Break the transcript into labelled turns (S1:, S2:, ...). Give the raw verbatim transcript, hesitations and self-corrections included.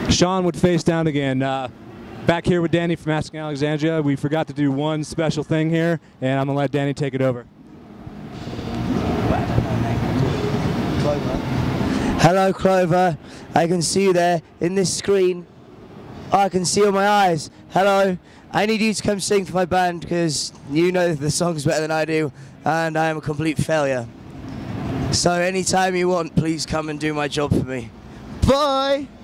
S1: Sean with Face Down again. Uh, back here with Danny from Asking Alexandria. We forgot to do one special thing here, and I'm going to let Danny take it over.
S2: Hello, Clover. I can see you there in this screen. Oh, I can see all my eyes. Hello. I need you to come sing for my band because you know the songs better than I do, and I am a complete failure. So anytime you want, please come and do my job for me. Bye!